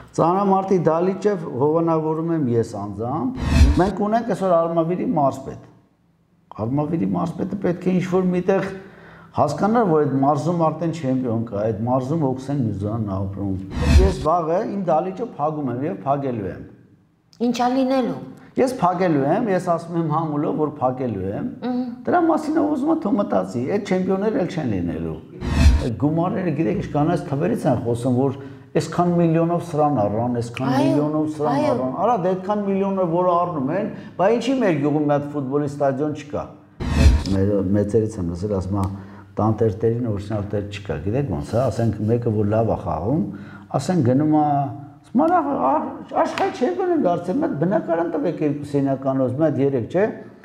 Ծանրամարտի դալիճը հովանավորում եմ ես անձամբ։ Մենք ունենք այսօր Արմավիրի մարզպետ։ Արմավիրի մարզպետը պետք է ինչ-որ միտեղ հասկանար, որ այդ մարզում արդեն չեմպիոն կա, այդ մարզում Օքսեն Մյուզյանն ապրում։ Ես վաղը իմ դալիճը փակում եմ եւ փակելու եմ։ Ինչա լինելու։ Ես փակելու եմ, ես ասում եմ համուլով, որ փակելու եմ։ Դրա մասին ուզում եմ թող մտածի, այդ չեմպիոնները էլ չեն լինելու։ Այդ գումարները գիտեք ինչ կանաց թվերից են խոսում, որ այսքան միլիոնով սրան առան, այսքան միլիոնով սրան առան։ Արա դա այդքան միլիոններ որ առնում են, բայց ինչի մեր գյուղում մի հատ ֆուտբոլի ստադիոն չկա։ Մեր մեծերից եմ լսել, ասում է տանտերտերին օրինակ դեռ չկա, գիտեք ոնց է, ասենք մեկը որ լավ է խաղում, ասենք գնում է, ասում է աշխարհի չեմպիոն են դարձել, մեկ բնակարան տվեք երկու սենյականոց, մեկ 3, չէ։